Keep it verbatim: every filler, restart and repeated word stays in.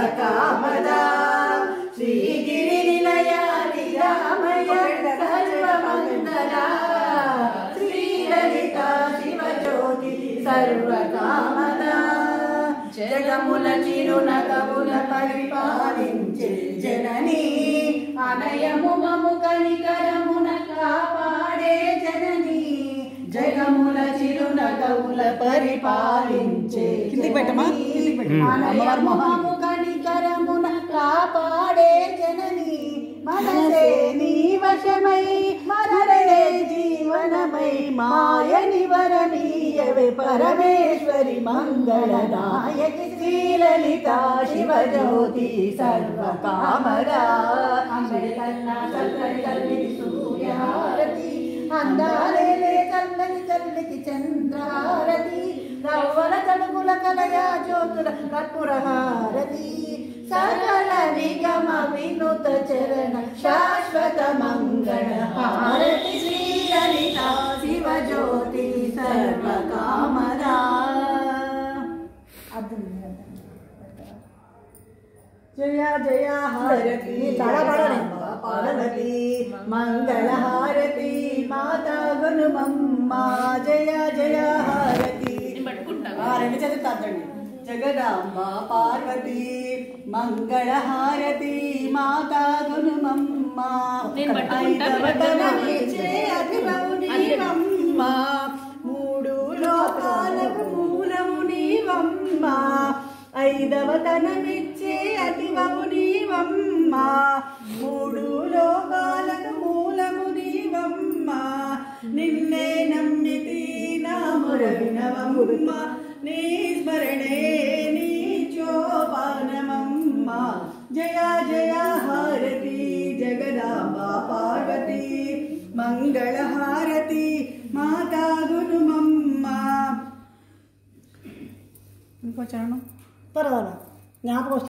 सर्वकामदा श्रीगिरि निलया निरामय सर्वमंगला श्रीललिता शिवज्योति सर्वकामदा जगमुल चिरुनगमुल परिपालिंचे जननी అనయము మము కనికరమున కాపాడే జనని జగముల చిరునగముల పరిపాలించే అనయము మము కనికరమున కాపాడే జనని మనసే నీ వశమై మరరే జీవనమై మాయని వరమీయవే పరమేశ్వరి మంగళనాయకి శ్రీలలితా శివజ్యోతి సర్వకామదా సూర్యహారతి అందాలే చల్లని చల్లికి చంద్రహారతి రవ్వల తడుగుల కలయా జ్యోతుల కర్పూరహారతి సకల నిగమ వినుత చరణ శాశ్వత మంగళ హారతి శ్రీలలితా శివజ్యోతి సర్వకామదా जय जय हारती पार्वती मंगल हारती माता गुणमम्मा जय जय हारती రెండు చదువుతాదండి జగదాంబ పార్వతి మంగళ హారతి మాతా గుణమమ్మ ఐదవతనమిచ్చే అధిపౌనీవమ్మ మూడు లోకాలకు మూలము నీవమ్మ ఐదవతనమిచ్చే అతివము నీవమ్మ మూడు లోకాలకు మూలము నీవమ్మ నిన్నే నమ్మితి నా మొర వినవమ్మ నీ స్మరణే నీ చోపానమమ్మ జయ జయ హారతి జగదాంబ పార్వతి మంగళ హారతి మాతా గుణమమ్మ ఇంకో చరణం పర్వాలా జ్ఞాపకం